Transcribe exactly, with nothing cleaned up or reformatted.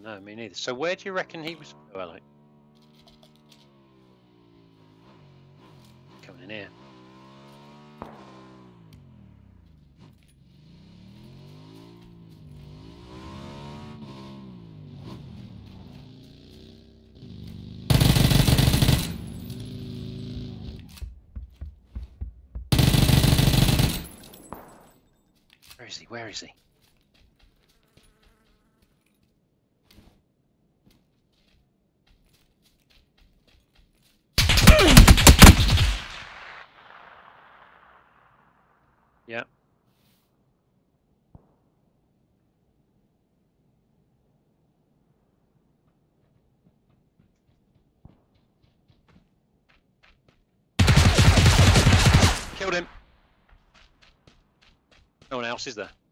No, me neither. So where do you reckon he was? Oh, hello. Coming in here. Where is he? Where is he? Yeah. Killed him. No one else is there.